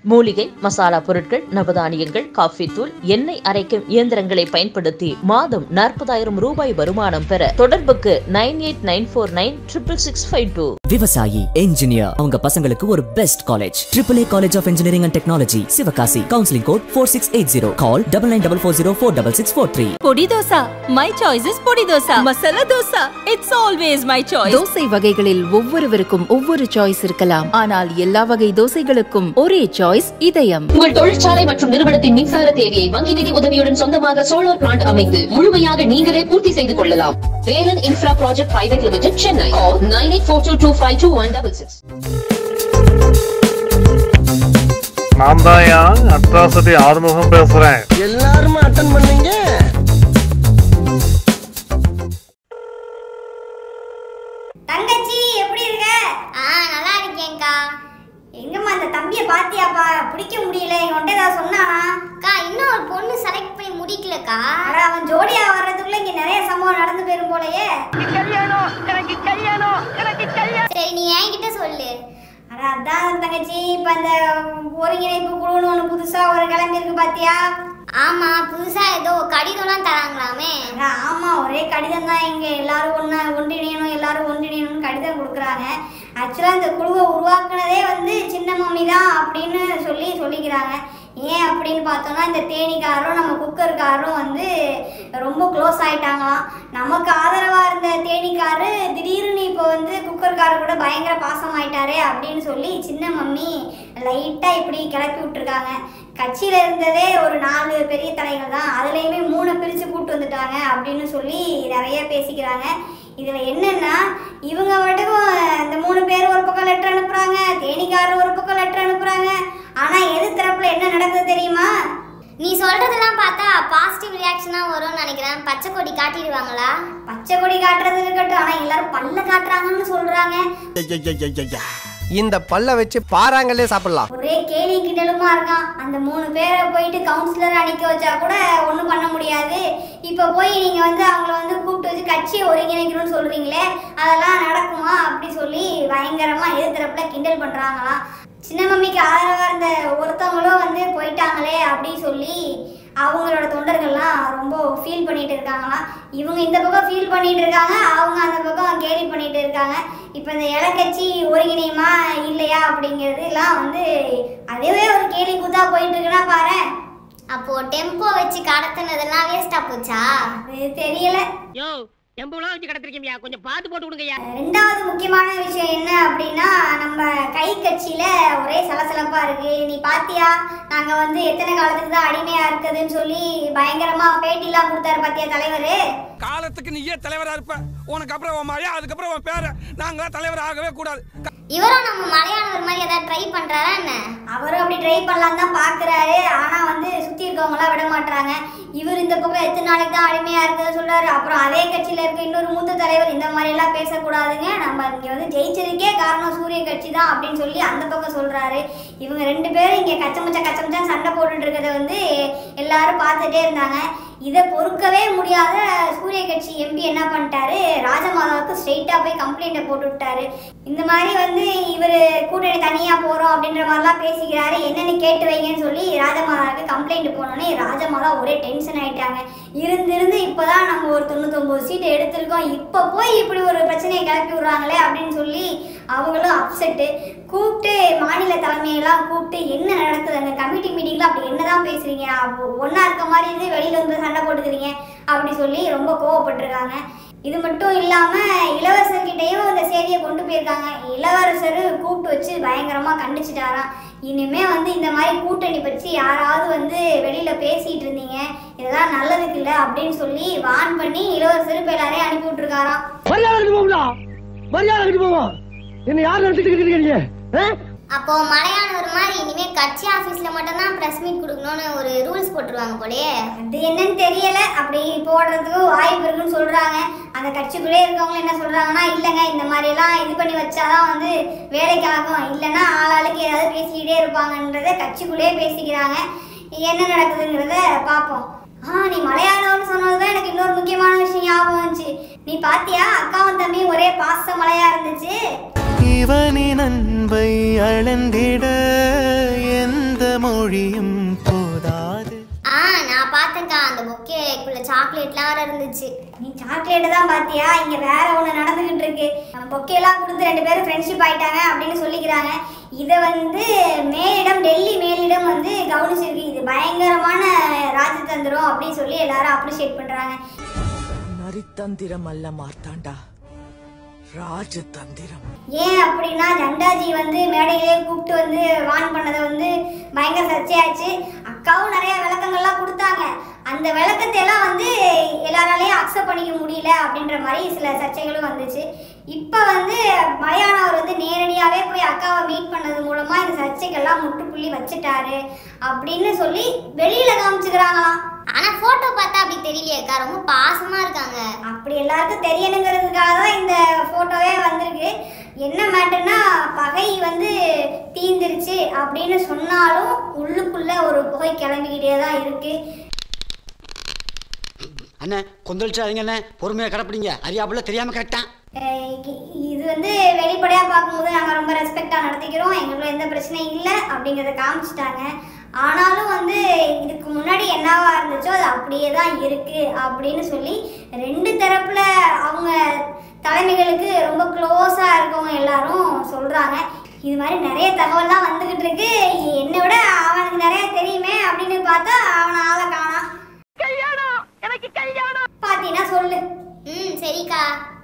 மூலிகை மசாலா பொருட்கள், நவதானியங்கள், காஃபி தூள், எண்ணெய் அரைக்கும் இயந்திரங்களை பயன்படுத்தி மாதம் 40,000 ரூபாய் வருமானம் பெற தொடர்புக்கு 9894966652. விவசாயி, என்ஜினியர், அவங்க பசங்களுக்கு ஒரு best college AAA college of engineering and technology, Sivakasi. Counselling code 4680. Call 9944046643. Podi dosa, my choice is பொடி dosa. Masala dosa, it's always my choice. Dosa வகைகளில் ஒவ்வொருவருக்கும் ஒவ்வொரு சாய்ஸ் இருக்கலாம், ஆனால் எல்லா வகை தோசைகளுக்கும் ஒரே சாய்ஸ் இதயம். உங்கள் தொழிற்சாலை மற்றும் நிறுவனத்தின் மின்சார தேவையை வங்கி நிதி உதவியுடன் சொந்தமாக சோலார் பிளான்ட் அமைத்து முழுமையாக நீங்களே பூர்த்தி செய்து கொள்ளலாம். Velan infra project private limited, Chennai. 9842252166. நான் தான் அட்ராசிட்டி ஆறுமுகம் பேசுறேன். எல்லாரும் அட்டெண்ட் பண்ணீங்க. தங்கச்சி எப்படி இருக்க? நல்லா இருக்கேன்க்கா. எங்கம்மா அந்த தம்பியை பாத்தியாப்பா? பிடிக்க முடியல. உன்கிட்ட ஏதாவது சொன்னானா? அக்கா, இன்னும் ஒரு பொண்ணு செலக்ட் பண்ணி முடிக்கலக்கா. அட, அவன் ஜோடியா வர்றதுக்குள்ள இங்க நிறைய சம்பவம் நடந்து போயிரும் போலயே. சரி, நீ என்கிட்ட சொல்லு. அட, அதான் தங்கச்சி, இப்ப அந்த ஒருங்கிணைப்பு குழுன்னு ஒண்ணு புதுசா ஒரு கிளம்பி இருக்கு பாத்தியா? ஆமா, புதுசா ஏதோ கடிதம்லாம் தராங்களாமே. ஆமா, ஒரே கடிதம் தான். இங்க எல்லாரும் ஒன்றிணையணும் கடிதம் கொடுக்குறாங்க. ஆக்சுவலா இந்த குழுவை உருவாக்குனதே சின்ன மம்மி தான் அப்படின்னு சொல்லிக்கிறாங்க. ஏன் அப்படின்னு பார்த்தோம்னா, இந்த தேனிக்காரரும் நம்ம குக்கர்காரரும் ரொம்ப க்ளோஸ் ஆயிட்டாங்களாம். நமக்கு ஆதரவா இருந்த தேனிக்காரு திடீர்னு இப்போ குக்கர்காரர் கூட பயங்கர பாசம் ஆயிட்டாரே அப்படின்னு சொல்லி சின்ன மம்மி லைட்டா இப்படி கிளப்பி விட்டுருக்காங்க. கட்சியில இருந்ததே ஒரு 4 பெரிய தலைகள் தான், அதுலயுமே 3 பிரிச்சு கூட்டு வந்துட்டாங்க அப்படின்னு சொல்லி நிறைய பேசிக்கிறாங்க. இதுல என்னன்னா, இவங்க மட்டும் இந்த 3 பேர் ஒரு பக்கம் லெட்டர் அனுப்புறாங்க, தேனிக்காரர் ஒரு பக்கம் லெட்டர் அனுப்புறாங்க. ஆனா எது தரப்புல என்ன நடக்குது தெரியுமா? நீ சொல்றதெல்லாம் பார்த்தா பாசிட்டிவ் ரியாக்ஷனா வரும்னு நினைக்கிறேன். பச்சை கொடி காட்டிடுவாங்களா? பச்சை கொடி காட்டுறது இருக்கட்டும், ஆனா எல்லாரும் பல்ல காட்டுறாங்கன்னு சொல்றாங்க. இந்த பல்ல வச்சு பாறாங்களே சாப்பிடலாம். ஒரே கேலி கிண்டலுமா இருக்கான். அந்த 3 பேரை போயிட்டு கவுன்சிலரா நிக்க வச்சா கூட ஒண்ணும் பண்ண முடியாது. இப்ப போய் நீங்க அவங்கள கூப்பிட்டு வச்சு கட்சியை ஒருங்கிணைக்கணும்னு சொல்றீங்களே, அதெல்லாம் நடக்குமா அப்படி சொல்லி பயங்கரமா எதிர்த்தரப்புல கிண்டல் பண்றாங்களாம். சின்ன மம்மிக்கு ஆதரவா இருந்த ஒருத்தவங்களும் போயிட்டாங்களே அப்படி சொல்லி அவங்களோட தொண்டர்கள்லாம் ரொம்ப ஃபீல் பண்ணிட்டு இருக்காங்களாம். இவங்க இந்த பக்கம் ஃபீல் பண்ணிட்டு இருக்காங்க, அவங்க அந்த பக்கம் கேலி பண்ணிட்டு இருக்காங்க. இப்போ இந்த இலக்கட்சி ஒருங்கிணையுமா இல்லையா அப்படிங்கிறது எல்லாம் அதுவே ஒரு கேலி கூத்தா போயிட்டு இருக்குன்னா பாரு. அப்போ டெம்போ வச்சு கடத்தினதெல்லாம் வேஸ்டா போச்சா? அது தெரியல. கொஞ்சம் பார்த்து போட்டு விடுங்கய்யா. ரெண்டாவது முக்கியமான விஷயம் என்ன அப்படின்னா, நம்ம கை கட்சியில ஒரே சலசலப்பா இருக்கு. நீ பாத்தியா, நாங்க எத்தனை காலத்துக்கு தான் அடிமையா இருக்குதுன்னு சொல்லி பயங்கரமா பேட்டிலாம் கொடுத்தாரு பாத்தியா தலைவர். காலத்துக்கு நீயே தலைவரா இருப்ப, உனக்கு அப்புறம் உன் மழையா, அதுக்கப்புறம் உன் பேர, நாங்களா தலைவர் ஆகவே கூடாது. இவரும் நம்ம மலையாளவர் மாதிரி ஏதாவது ட்ரை பண்றாரா என்ன? அவரும் அப்படி ட்ரை பண்ணலாம் தான் பாக்குறாரு. ஆனா சுத்தி இருக்கவங்க எல்லாம் விட மாட்டாங்க. இவர் இந்த பக்கம் எத்தனை நாளைக்கு தான் அடிமையா இருக்குன்னு சொல்றாரு. அப்புறம் அதே கட்சியில இருக்க இன்னொரு மூத்த தலைவர் இந்த மாதிரி எல்லாம் பேசக்கூடாதுங்க, நம்ம இங்க ஜெயிச்சதுக்கே காரணம் சூரிய கட்சி தான் அப்படின்னு சொல்லி அந்த பக்கம் சொல்றாரு. இவங்க 2 பேரும் இங்க கச்சமச்சா சண்டை போட்டுட்டு இருக்கிறத எல்லாரும் பார்த்துட்டே இருந்தாங்க. இதை பொறுக்கவே முடியாத சூரிய கட்சி எம்பி என்ன பண்ணிட்டாரு, ராஜமாதாவுக்கு ஸ்ட்ரெயிட்டா போய் கம்ப்ளைண்ட்டை போட்டு விட்டாரு. இந்த மாதிரி இவர் கூட்டணி தனியா போறோம் அப்படின்ற மாதிரிலாம் பேசிக்கிறாரு, என்னன்னு கேட்டு வைங்கன்னு சொல்லி ராஜமாதாவுக்கு கம்ப்ளைண்ட் போனோன்னே ராஜமாதா ஒரே டென்ஷன் ஆயிட்டாங்க. இருந்து இப்பதான் நம்ம ஒரு 99 சீட் எடுத்திருக்கோம், இப்ப போய் இப்படி ஒரு பிரச்சனையை கிளப்பி விடுறாங்களே அப்படின்னு சொல்லி அவங்களும் அப்செட்டு. கூப்பிட்டு மாநில தலைமையெல்லாம் கூப்பிட்டு என்ன நடக்குது அந்த கமிட்டி மீட்டிங்ல, அப்படி என்னதான் பேசுறீங்க, ஒன்னா இருக்க மாதிரி வெளியில சண்டை போட்டுக்கிறீங்க அப்படி சொல்லி ரொம்ப கோவப்பட்டிருக்காங்க. இது மட்டும் இல்லாம இளவரசர்கிட்டையும் இந்த செய்தியை கொண்டு போயிருக்காங்க. இளவரசர் கூப்பிட்டு வச்சு பயங்கரமா கண்டிச்சுட்டாராம். இனிமே இந்த மாதிரி கூட்டணி பற்றி யாராவது வெளியில பேசிட்டு இருந்தீங்க, இதெல்லாம் நல்லதுக்கு இல்லை அப்படின்னு சொல்லி வான் பண்ணி இளவரசர் இப்ப எல்லாரையும் அனுப்பி விட்டுருக்காராம். அப்போ மலையாளவர் மாதிரி இனிமே கட்சி ஆபீஸ்ல மட்டும் தான் பிரஸ் மீட் கொடுக்கணும்னு ஒரு ரூல்ஸ் போட்டுருவாங்க போலயே. அது என்னன்னு தெரியல, அப்படி போடுறதுக்கு வாய்ப்பு இருக்குன்னு சொல்றாங்க. அந்த கட்சிக்குள்ளே இருக்கவங்க என்ன சொல்றாங்கன்னா, இல்லைங்க இந்த மாதிரி எல்லாம் இது பண்ணி வச்சாதான் வேலைக்கு ஆகும், இல்லைன்னா ஆளாளுக்கு ஏதாவது பேசிக்கிட்டே இருப்பாங்கன்றத கட்சிக்குள்ளே பேசிக்கிறாங்க. என்ன நடக்குதுங்கிறத பார்ப்போம். நீ மலையாளம்னு சொன்னதுதான் எனக்கு இன்னொரு முக்கியமான விஷயம் ஞாபகம் வந்துச்சு. நீ பாத்தியா, அக்காவும் தம்பி ஒரே பாச மலையா இருந்துச்சு. இவனின் அன்பை அளந்திட எந்த மொழியும் போதாது. நான் பார்த்தேன்க்கா, அந்த பொக்கேக்குள்ள சாக்லேட்லாம் வேற இருந்துச்சு. நீ சாக்லேட் தான் பாத்தியா? இங்க வேற ஒண்ணு நடந்துகிட்டு இருக்கு. பொக்கேலாம் கொடுத்து 2 பேரும் ஃப்ரெண்ட்ஷிப் ஆயிட்டாங்க அப்படின்னு சொல்லிக்கிறாங்க. இதை மேலிடம், டெல்லி மேலிடம் கவனிச்சிருக்கு. இது பயங்கரமான ராஜதந்திரம் அப்படின்னு சொல்லி எல்லாரும் அப்ரிஷியேட் பண்றாங்க. நரித்தந்திரம் அல்ல மார்த்தாண்டா, ராஜதந்திரம். ஏன் அப்படின்னா ஜண்டாஜி மேடையிலே கூப்பிட்டு வான் பண்ணதை பயங்கர சர்ச்சையாச்சு. அக்காவும் நிறைய விளக்கங்கள்லாம் கொடுத்தாங்க. அந்த விளக்கத்தை எல்லாம் எல்லாராலையும் அக்செப்ட் பண்ணிக்க முடியல அப்படின்ற மாதிரி சில சர்ச்சைகளும் வந்துச்சு. இப்போ மலையாளவர் நேரடியாகவே போய் அக்காவை மீட் பண்ணது மூலமா இந்த சர்ச்சைக்கெல்லாம் முற்றுப்புள்ளி வச்சுட்டாரு அப்படின்னு சொல்லி வெளியில காமிச்சுக்கிறாங்களாம். ஆனா போட்டோ பார்த்தா அப்படி தெரியலையேக்கா, ரொம்ப பாசமா இருக்காங்க. அப்படி எல்லாருக்கும் தெரியணுங்கிறதுக்காக தான் இந்த போட்டோவே வந்திருக்கு. என்ன மேட்டர்னா, பகை தீந்துருச்சு அப்படின்னு சொன்னாலும் உள்ளுக்குள்ள ஒரு புகை கிளம்பிக்கிட்டே தான் இருக்கு. அண்ணே கொந்தளிச்சாதீங்க அண்ணே, பொறுமையா கடப்பிடிங்க. அறியாப்புல தெரியாம கேட்டான். இது வெளிப்படையா பார்க்கும்போது நாங்க ரொம்ப ரெஸ்பெக்டா நடத்திக்கிறோம், எங்களுக்கு எந்த பிரச்சனையும் இல்லை அப்படிங்கிறத காமிச்சிட்டாங்க. ஆனாலும் இதுக்கு முன்னாடி என்னவா இருந்துச்சோ அது அப்படியே தான் இருக்கு அப்படின்னு சொல்லி 2 தரப்புல அவங்க தலைமைகளுக்கு ரொம்ப க்ளோஸா இருக்கவங்க எல்லாரும் சொல்றாங்க. இது மாதிரி நிறைய தகவல்லாம் வந்துகிட்டு இருக்கு. என்னை விட அவனுக்கு நிறைய தெரியுமே அப்படின்னு பார்த்தா அவனை ஆளை காணா. கல்யாணம், எனக்கு கல்யாணம் பாத்தீங்கன்னா சொல்லு. சரிக்கா.